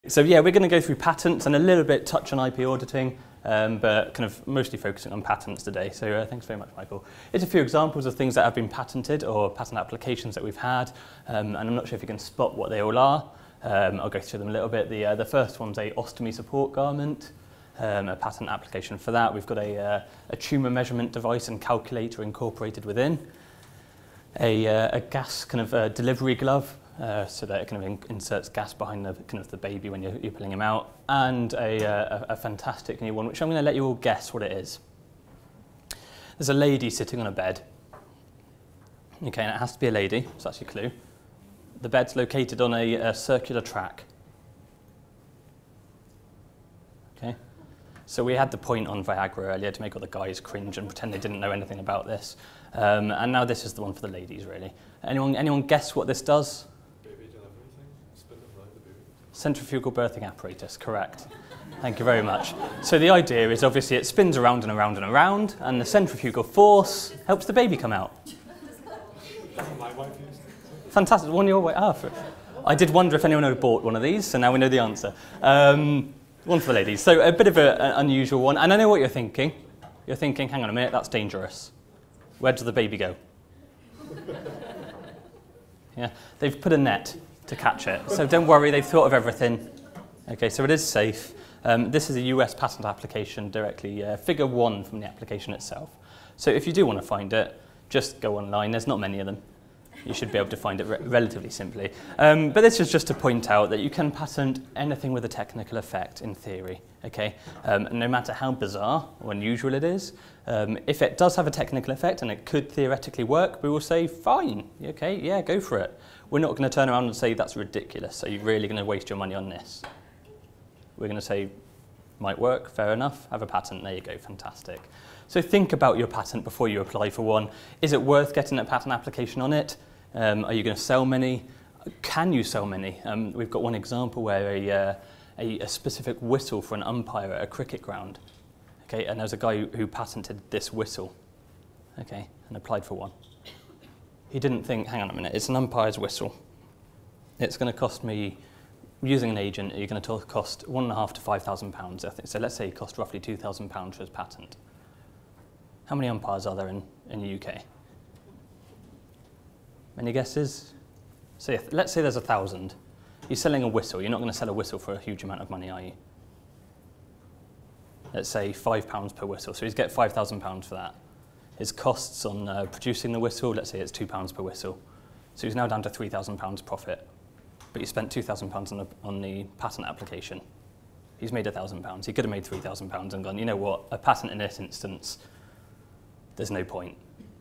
So yeah, we're going to go through patents and a little bit touch on IP auditing, but kind of mostly focusing on patents today. So thanks very much, Michael. Here's a few examples of things that have been patented or patent applications that we've had, and I'm not sure if you can spot what they all are. I'll go through them a little bit. The first one's a ostomy support garment, a patent application for that. We've got a tumour measurement device and calculator incorporated within, a gas kind of delivery glove, so that it kind of inserts gas behind the kind of the baby when you're pulling him out, and a fantastic new one, which I'm going to let you all guess what it is. There's a lady sitting on a bed. Okay, and it has to be a lady, so that's your clue. The bed's located on a circular track. Okay, so we had the point on Viagra earlier to make all the guys cringe and pretend they didn't know anything about this, and now this is the one for the ladies, really. Anyone guess what this does? Centrifugal birthing apparatus, correct. Thank you very much. So the idea is obviously it spins around and around and around, and the centrifugal force helps the baby come out. My wife used it. Fantastic. One your way. I did wonder if anyone had bought one of these, so now we know the answer. One for the ladies. So a bit of an unusual one, and I know what you're thinking. You're thinking, hang on a minute, that's dangerous. Where does the baby go? Yeah, they've put a net to catch it. So don't worry, they've thought of everything. Okay, so it is safe. This is a US patent application directly, figure 1 from the application itself. So if you do want to find it, just go online. There's not many of them. You should be able to find it relatively simply. But this is just to point out that you can patent anything with a technical effect in theory. Okay, no matter how bizarre or unusual it is, if it does have a technical effect and it could theoretically work, we will say, fine, okay, yeah, go for it. We're not going to turn around and say, that's ridiculous. Are you really going to waste your money on this? We're going to say, might work, fair enough, have a patent, there you go, fantastic. So think about your patent before you apply for one. Is it worth getting a patent application on it? Are you going to sell many? Can you sell many? We've got one example where a specific whistle for an umpire at a cricket ground. Okay, and there's a guy who patented this whistle, okay, and applied for one. He didn't think, hang on a minute, it's an umpire's whistle. It's going to cost me, using an agent, you're going to cost £1,500 to £5,000, I think. So let's say it cost roughly £2,000 for his patent. How many umpires are there in the UK? Any guesses? So let's say there's 1,000. You're selling a whistle. You're not going to sell a whistle for a huge amount of money, are you? Let's say £5 per whistle. So he's get £5,000 for that. His costs on producing the whistle, let's say it's £2 per whistle. So he's now down to £3,000 profit. But you spent £2,000 on the patent application. He's made £1,000. He could have made £3,000 and gone, you know what, a patent in this instance, there's no point.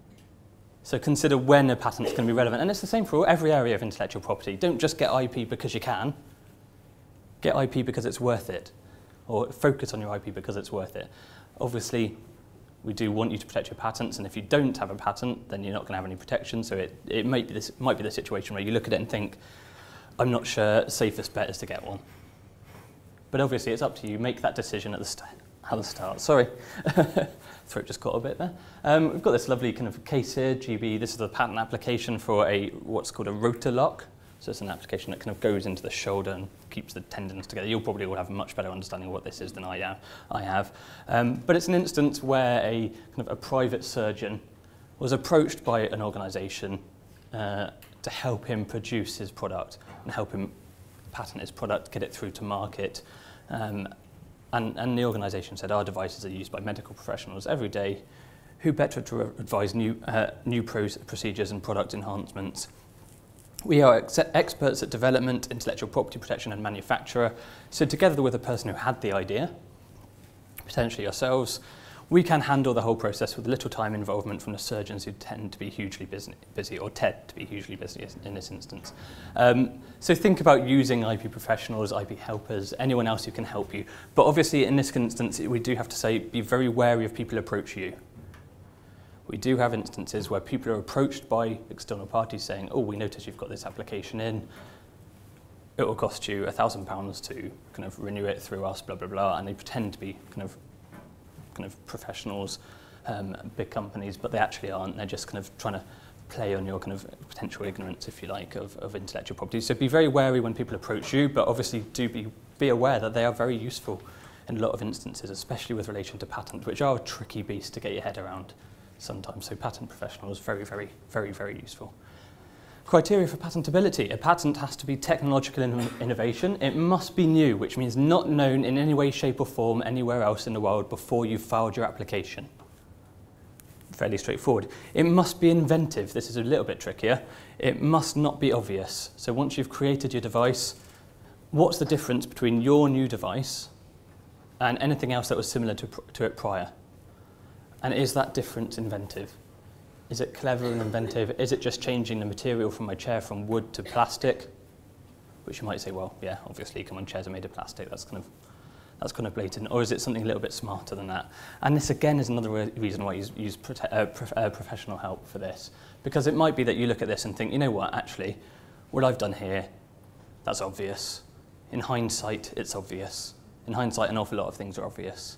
So consider when a patent's going to be relevant. And it's the same for every area of intellectual property. Don't just get IP because you can. Get IP because it's worth it. Or focus on your IP because it's worth it. Obviously, we do want you to protect your patents, and if you don't have a patent, then you're not going to have any protection. So it might be the situation where you look at it and think, I'm not sure, safest bet is to get one. But obviously, it's up to you. Make that decision at the start. Sorry. Throat just caught a bit there. We've got this lovely kind of case here, GB. This is the patent application for what's called a rotor lock. So it's an application that kind of goes into the shoulder and keeps the tendons together. You'll probably all have a much better understanding of what this is than I have. But it's an instance where a private surgeon was approached by an organisation to help him produce his product and help him patent his product, get it through to market. And the organisation said, our devices are used by medical professionals every day. Who better to advise new procedures and product enhancements? We are experts at development, intellectual property protection and manufacture. So together with the person who had the idea, potentially yourselves, we can handle the whole process with little time involvement from the surgeons who tend to be hugely busy, or tend to be hugely busy in this instance. So think about using IP professionals, IP helpers, anyone else who can help you. But obviously in this instance, we do have to say, be very wary of people who approach you. We do have instances where people are approached by external parties saying, oh, we notice you've got this application in. It will cost you £1,000 to kind of renew it through us, blah, blah, blah. And they pretend to be kind of professionals, big companies, but they actually aren't. They're just kind of trying to play on your kind of potential ignorance, if you like, of intellectual property. So be very wary when people approach you, but obviously do be be aware that they are very useful in a lot of instances, especially with relation to patents, which are a tricky beast to get your head around sometimes. So patent professionals, very, very, very, very useful. Criteria for patentability. A patent has to be technological innovation. It must be new, which means not known in any way, shape or form anywhere else in the world before you've filed your application. Fairly straightforward. It must be inventive. This is a little bit trickier. It must not be obvious. So once you've created your device, what's the difference between your new device and anything else that was similar to it prior? And is that difference inventive? Is it clever and inventive? Is it just changing the material from my chair from wood to plastic? Which you might say, well, yeah, obviously, come on, chairs are made of plastic. That's kind of blatant. Or is it something a little bit smarter than that? And this, again, is another reason why you use professional help for this. Because it might be that you look at this and think, you know what, actually, what I've done here, that's obvious. In hindsight, it's obvious. In hindsight, an awful lot of things are obvious.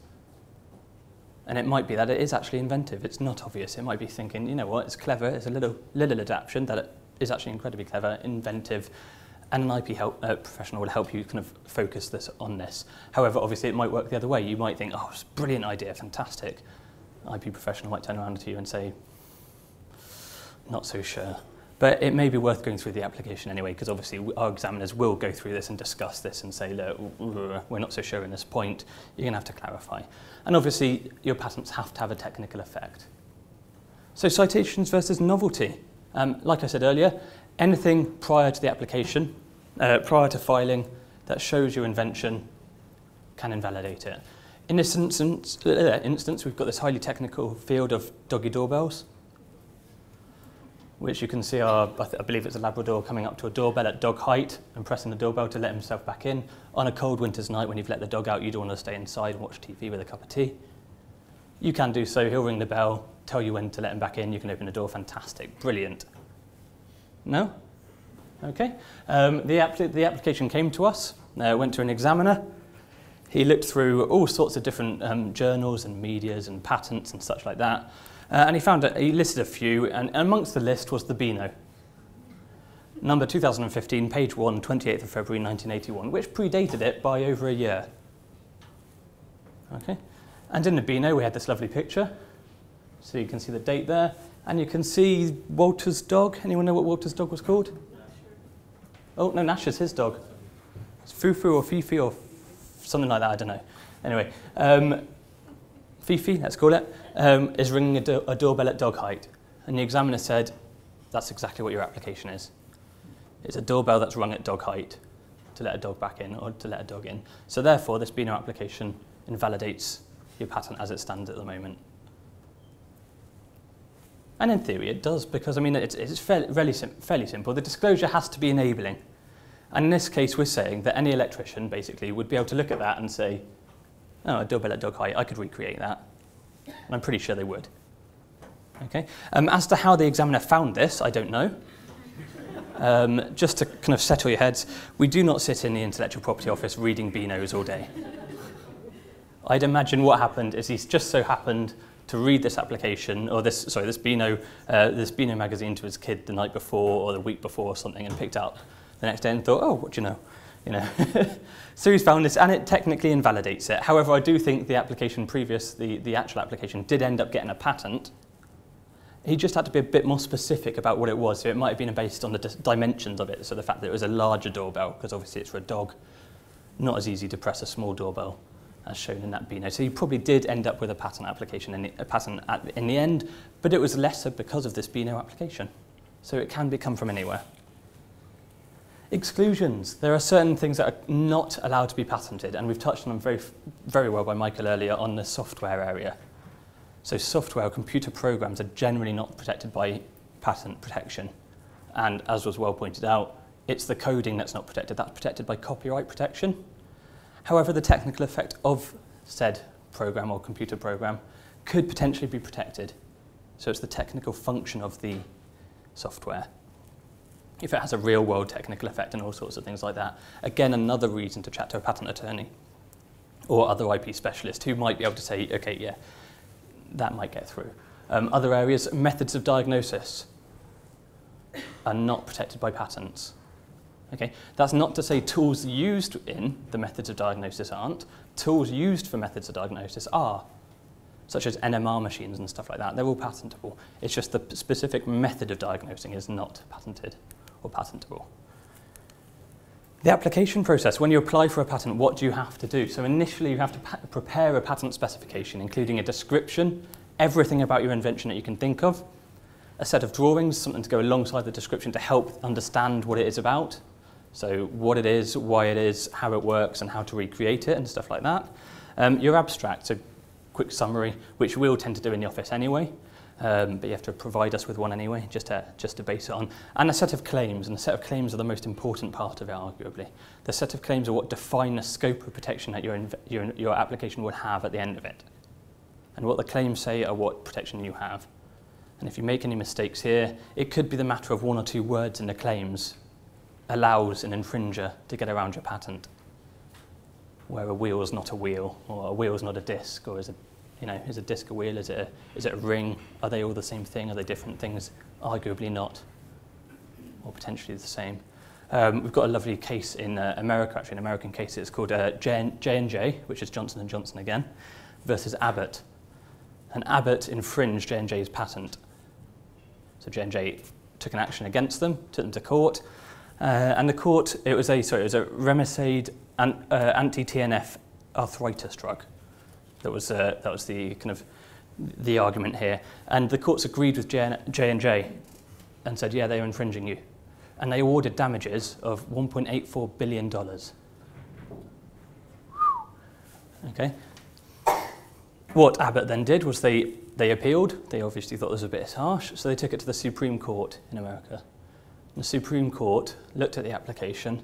And it might be that it is actually inventive. It's not obvious. It might be thinking, you know what, it's clever. It's a little adaptation that it is actually incredibly clever, inventive, and an IP professional will help you kind of focus this on this. However, obviously, it might work the other way. You might think, oh, it's a brilliant idea, fantastic. IP professional might turn around to you and say, not so sure. But it may be worth going through the application anyway, because obviously our examiners will go through this and discuss this and say, look, we're not so sure in this point. You're going to have to clarify. And obviously, your patents have to have a technical effect. So citations versus novelty. Like I said earlier, anything prior to the application, prior to filing, that shows your invention can invalidate it. In this instance, we've got this highly technical field of doggy doorbells, which you can see are, I believe it's a Labrador coming up to a doorbell at dog height and pressing the doorbell to let himself back in. On a cold winter's night when you've let the dog out, you don't want to stay inside and watch TV with a cup of tea. You can do so. He'll ring the bell, tell you when to let him back in. You can open the door. Fantastic. Brilliant. No? Okay. The application came to us, went to an examiner. He looked through all sorts of different journals and medias and patents and such like that. And he found he listed a few, and amongst the list was the Beano. Number 2015, page 1, 28th of February 1981, which predated it by over a year. Okay. And in the Beano, we had this lovely picture. So you can see the date there, and you can see Walter's dog. Anyone know what Walter's dog was called? Oh, no, Nash is his dog. It's Fufu or Fifi or something like that, I don't know. Anyway, Fifi, let's call it, is ringing a doorbell at dog height. And the examiner said, that's exactly what your application is. It's a doorbell that's rung at dog height to let a dog back in or to let a dog in. So therefore, this Beano application invalidates your patent as it stands at the moment. And in theory, it does, because, I mean, it's fairly simple. The disclosure has to be enabling. And in this case, we're saying that any electrician, basically, would be able to look at that and say, oh, a doorbell at dog height, I could recreate that. And I'm pretty sure they would. Okay. As to how the examiner found this, I don't know. Just to kind of settle your heads, we do not sit in the intellectual property office reading Beanos all day. I'd imagine what happened is he's just so happened to read this application, or this Beano magazine to his kid the night before or the week before or something, and picked up the next day and thought, oh, what do you know? So he's found this, and it technically invalidates it. However, I do think the application the actual application did end up getting a patent. He just had to be a bit more specific about what it was. So it might have been based on the dimensions of it. So the fact that it was a larger doorbell, because obviously it's for a dog, not as easy to press a small doorbell as shown in that Beano. So he probably did end up with a patent application in the end, but it was lesser because of this Beano application. So it can come from anywhere. Exclusions. There are certain things that are not allowed to be patented, and we've touched on them very, very well by Michael earlier on the software area. So software or computer programs are generally not protected by patent protection. And as was well pointed out, it's the coding that's not protected. That's protected by copyright protection. However, the technical effect of said program or computer program could potentially be protected. So it's the technical function of the software. If it has a real-world technical effect and all sorts of things like that. Again, another reason to chat to a patent attorney or other IP specialist who might be able to say, okay, yeah, that might get through. Other areas, methods of diagnosis are not protected by patents. Okay? That's not to say tools used in the methods of diagnosis aren't. Tools used for methods of diagnosis are, such as NMR machines and stuff like that. They're all patentable. It's just the specific method of diagnosing is not patented or patentable. The application process, when you apply for a patent, what do you have to do? So initially you have to prepare a patent specification, including a description, everything about your invention that you can think of, a set of drawings, something to go alongside the description to help understand what it is about. So what it is, why it is, how it works, and how to recreate it and stuff like that. Your abstract, so quick summary, which we'll tend to do in the office anyway, but you have to provide us with one anyway, just to base it on. And a set of claims, and a set of claims are the most important part of it, arguably. The set of claims are what define the scope of protection that your application would have at the end of it. And what the claims say are what protection you have. And if you make any mistakes here, it could be the matter of one or two words in the claims allows an infringer to get around your patent, where a wheel is not a wheel, or a wheel is not a disc, or is a disc a wheel? Is it a ring? Are they all the same thing? Are they different things? Arguably not, or potentially the same. We've got a lovely case in America, actually, an American case. It's called J&J, which is Johnson & Johnson again, versus Abbott. And Abbott infringed J&J's patent. So J&J took an action against them, took them to court, and the court, it was a Remicade anti-TNF arthritis drug. That was the kind of the argument here, and the courts agreed with J&J and said, yeah, they are infringing you, and they awarded damages of $1.84 billion. Okay. What Abbott then did was they appealed. They obviously thought this was a bit harsh, so they took it to the Supreme Court in America. And the Supreme Court looked at the application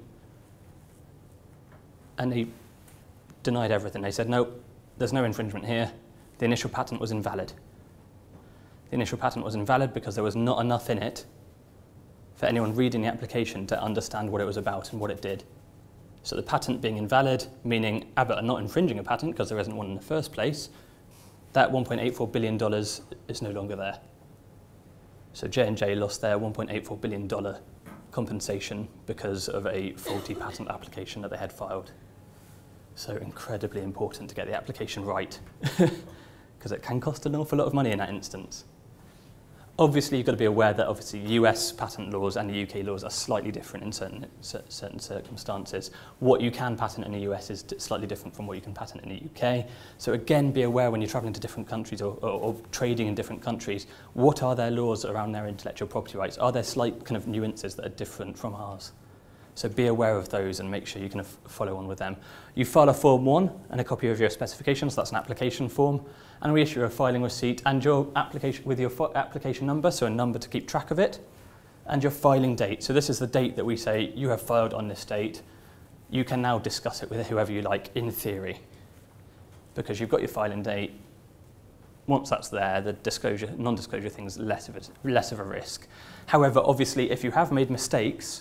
and they denied everything. They said, no, there's no infringement here. The initial patent was invalid. The initial patent was invalid because there was not enough in it for anyone reading the application to understand what it was about and what it did. So the patent being invalid, meaning Abbott are not infringing a patent because there isn't one in the first place, that $1.84 billion is no longer there. So J&J lost their $1.84 billion compensation because of a faulty patent application that they had filed. So incredibly important to get the application right, because it can cost an awful lot of money in that instance. Obviously, you've got to be aware that obviously US patent laws and the UK laws are slightly different in certain circumstances. What you can patent in the US is slightly different from what you can patent in the UK. So again, be aware when you're traveling to different countries or trading in different countries, what are their laws around their intellectual property rights? Are there slight kind of nuances that are different from ours? So be aware of those and make sure you kind of follow on with them. You file a Form 1 and a copy of your specifications, that's an application form, and we issue a filing receipt and your application with your application number, so a number to keep track of it, and your filing date. So this is the date that we say you have filed on this date. You can now discuss it with whoever you like in theory, because you've got your filing date. Once that's there, the non-disclosure thing is less of a risk. However, obviously, if you have made mistakes,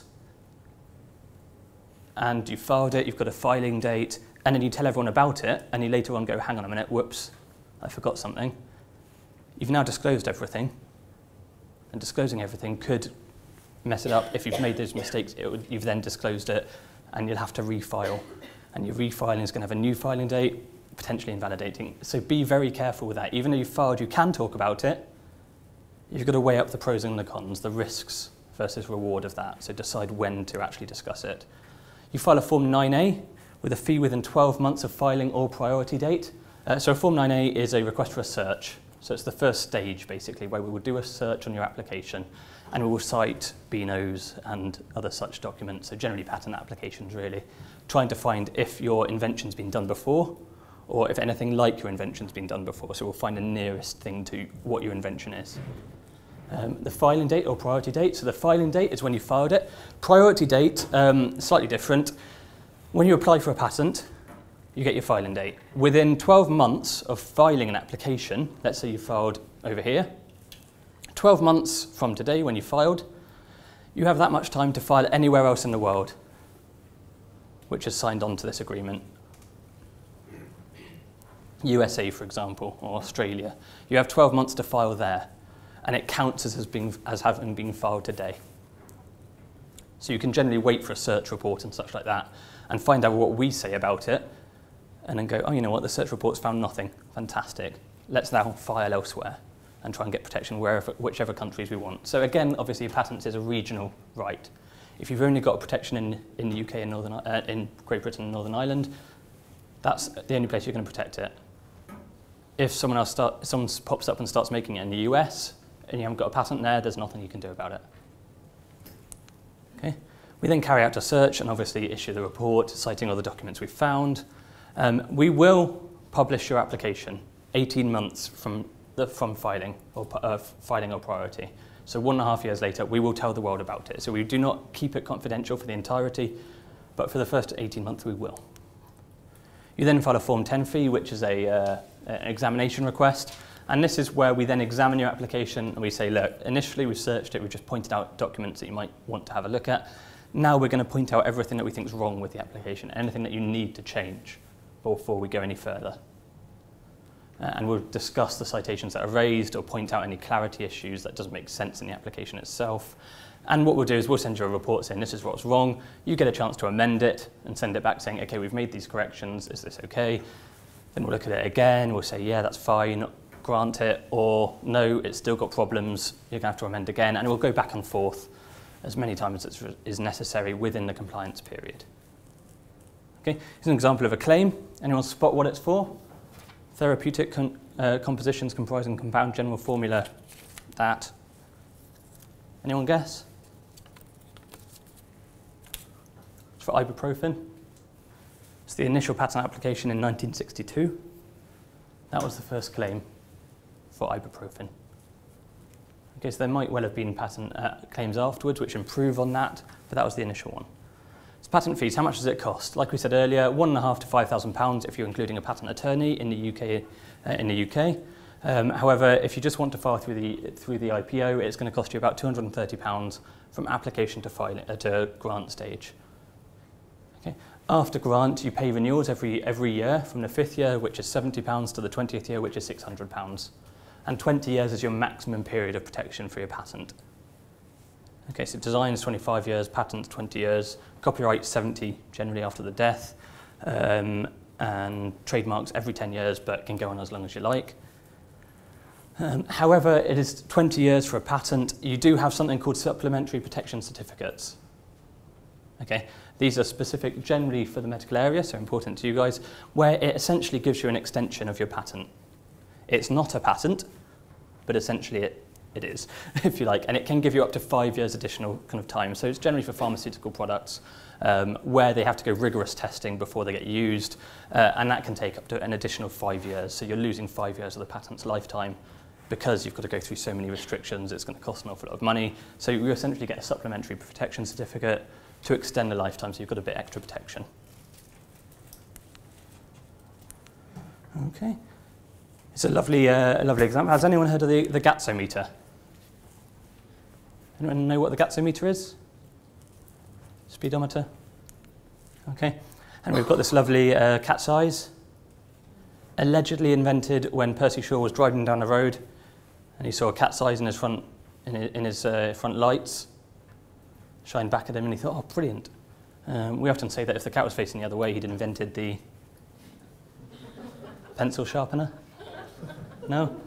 and you filed it, you've got a filing date, and then you tell everyone about it, and you later on go, hang on a minute, whoops, I forgot something. You've now disclosed everything, and disclosing everything could mess it up. If you've made those mistakes, you've then disclosed it, and you'll have to refile. And your refiling is going to have a new filing date, potentially invalidating. So be very careful with that. Even though you've filed, you can talk about it. You've got to weigh up the pros and the cons, the risks versus reward of that. So decide when to actually discuss it. You file a Form 9A with a fee within 12 months of filing or priority date. So a Form 9A is a request for a search. So it's the first stage, basically, where we will do a search on your application and we will cite BNOs and other such documents, so generally patent applications, really, trying to find if your invention's been done before or if anything like your invention's been done before. So we'll find the nearest thing to what your invention is. The filing date or priority date. So the filing date is when you filed it. Priority date, slightly different. When you apply for a patent, you get your filing date. Within 12 months of filing an application, let's say you filed over here, 12 months from today when you filed, you have that much time to file anywhere else in the world which has signed on to this agreement. USA, for example, or Australia. You have 12 months to file there, and it counts as having been filed today. So you can generally wait for a search report and such like that and find out what we say about it and then go, oh, you know what, the search report's found nothing. Fantastic. Let's now file elsewhere and try and get protection whichever countries we want. So again, obviously, patents is a regional right. If you've only got protection in the UK and in Great Britain and Northern Ireland, that's the only place you're going to protect it. If someone pops up and starts making it in the US and you haven't got a patent there, there's nothing you can do about it. Okay. We then carry out a search and obviously issue the report citing all the documents we've found. We will publish your application 18 months from filing or priority. So 1.5 years later, we will tell the world about it. So we do not keep it confidential for the entirety, but for the first 18 months, we will. You then file a Form 10 fee, which is an examination request. And this is where we then examine your application and we say, look, initially we searched it, we just pointed out documents that you might want to have a look at. Now we're going to point out everything that we think is wrong with the application, anything that you need to change before we go any further. And we'll discuss the citations that are raised or point out any clarity issues that doesn't make sense in the application itself. And what we'll do is we'll send you a report saying this is what's wrong. You get a chance to amend it and send it back saying, okay, we've made these corrections. Is this okay? Then we'll look at it again. We'll say, yeah, that's fine. Grant it. Or no, it's still got problems. You're going to have to amend again. And we'll go back and forth as many times as is necessary within the compliance period. Okay, here's an example of a claim. Anyone spot what it's for? Therapeutic compositions comprising compound general formula that. Anyone guess? It's for ibuprofen. It's the initial patent application in 1962. That was the first claim for ibuprofen. Okay, so there might well have been patent claims afterwards which improve on that, but that was the initial one. So patent fees, how much does it cost? Like we said earlier, £1,500 to £5,000 if you're including a patent attorney in the UK. However, if you just want to file through the IPO, it's going to cost you about £230 from application to grant stage. Okay. After grant, you pay renewals every year from the 5th year, which is £70, to the 20th year, which is £600. And 20 years is your maximum period of protection for your patent. Okay, so design is 25 years, patents 20 years, copyright 70 generally after the death, and trademarks every 10 years, but can go on as long as you like. However, it is 20 years for a patent. You do have something called supplementary protection certificates. Okay, these are specific generally for the medical area, so important to you guys, where it essentially gives you an extension of your patent. It's not a patent, but essentially it is, if you like, and it can give you up to 5 years additional kind of time. So it's generally for pharmaceutical products where they have to go rigorous testing before they get used, and that can take up to an additional 5 years. So you're losing 5 years of the patent's lifetime because you've got to go through so many restrictions. It's going to cost an awful lot of money. So you essentially get a supplementary protection certificate to extend the lifetime, so you've got a bit extra protection. Okay. It's a lovely example. Has anyone heard of the gatsometer? Anyone know what the gatsometer is? Speedometer? Okay. And we've got this lovely cat's eyes, allegedly invented when Percy Shaw was driving down the road and he saw a cat's eyes in his front lights shine back at him, and he thought, oh, brilliant. We often say that if the cat was facing the other way, he'd invented the pencil sharpener. No?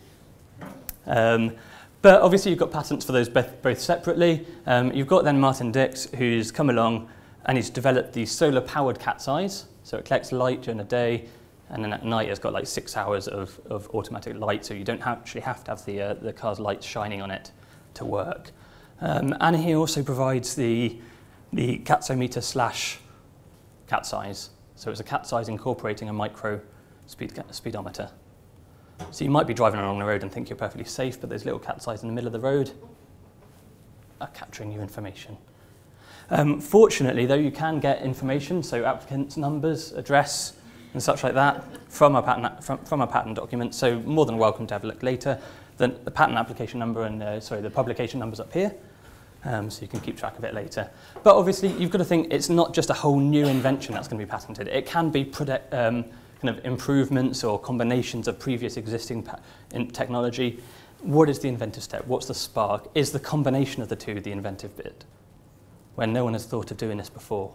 But obviously you've got patents for those both separately. You've got then Martin Dix, who's come along and he's developed these solar-powered cat's eyes. So it collects light during the day, and then at night it's got like 6 hours of automatic light, so you don't actually have to have the car's lights shining on it to work. And he also provides the gatsometer / cat's eyes. So it's a cat's eyes incorporating a micro speedometer. So you might be driving along the road and think you're perfectly safe, but those little cat's eyes in the middle of the road are capturing your information. Fortunately, though, you can get information, so applicants' numbers, address, and such like that, from a patent document. So more than welcome to have a look later. The patent application number and the publication number's up here, so you can keep track of it later. But obviously, you've got to think it's not just a whole new invention that's going to be patented. It can be kind of improvements or combinations of previous existing technology. What is the inventive step? What's the spark? Is the combination of the two the inventive bit? when no one has thought of doing this before.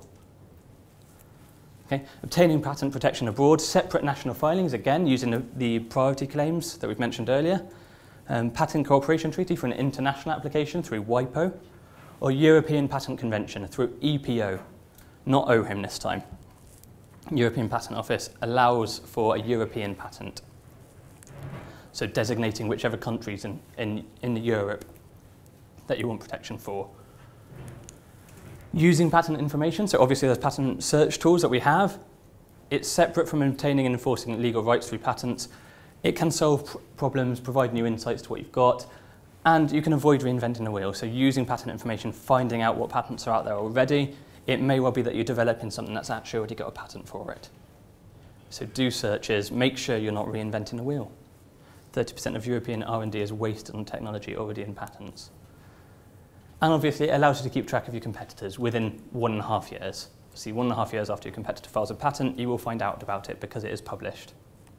Okay. Obtaining patent protection abroad, separate national filings, again, using the priority claims that we've mentioned earlier. Patent Cooperation Treaty for an international application through WIPO, or European Patent Convention through EPO, not OHIM this time. European Patent Office allows for a European patent. So designating whichever countries in Europe that you want protection for. Using patent information, so obviously there's patent search tools that we have. It's separate from obtaining and enforcing legal rights through patents. It can solve problems, provide new insights to what you've got, and you can avoid reinventing the wheel. So using patent information, finding out what patents are out there already, it may well be that you're developing something that's actually already got a patent for it. So do searches, make sure you're not reinventing the wheel. 30% of European R&D is wasted on technology already in patents. And obviously it allows you to keep track of your competitors within 1.5 years. See, 1.5 years after your competitor files a patent, you will find out about it because it is published.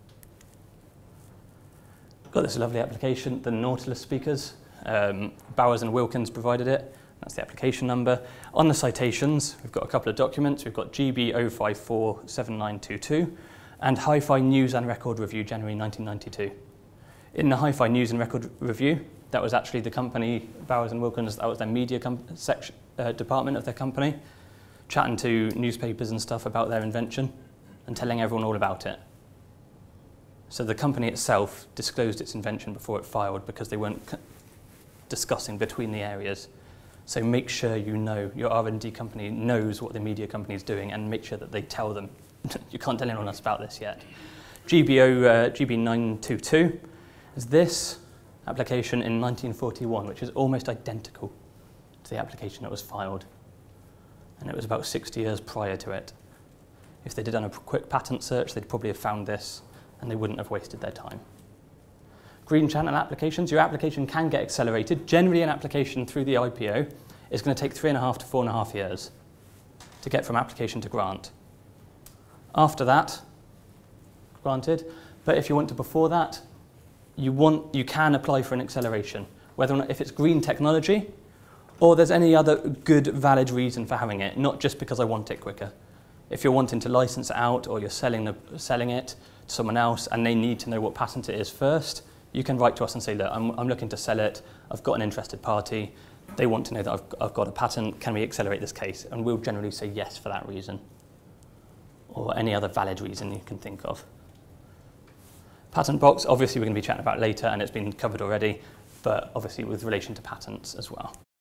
Got this lovely application, the Nautilus speakers. Bowers and Wilkins provided it. That's the application number. On the citations, we've got a couple of documents. We've got GB 0547922 and Hi-Fi News and Record Review, January 1992. In the Hi-Fi News and Record Review, that was actually the company, Bowers and Wilkins, that was their media department of their company, chatting to newspapers and stuff about their invention and telling everyone all about it. So the company itself disclosed its invention before it filed because they weren't discussing between the areas. So make sure you know, your R&D company knows what the media company is doing and make sure that they tell them. You can't tell anyone else about this yet. GB922 is this application in 1941, which is almost identical to the application that was filed. And it was about 60 years prior to it. If they'd done a quick patent search, they'd probably have found this and they wouldn't have wasted their time. Green Channel applications, your application can get accelerated. Generally, an application through the IPO is going to take 3.5 to 4.5 years to get from application to grant. After that, granted, but if you want to before that, you can apply for an acceleration, whether or not if it's green technology or there's any other good, valid reason for having it, not just because I want it quicker. If you're wanting to license it out or you're selling it to someone else and they need to know what patent it is first, you can write to us and say, look, I'm looking to sell it, I've got an interested party, they want to know that I've got a patent, can we accelerate this case? And we'll generally say yes for that reason, or any other valid reason you can think of. Patent box, obviously we're going to be chatting about later and it's been covered already, but obviously with relation to patents as well.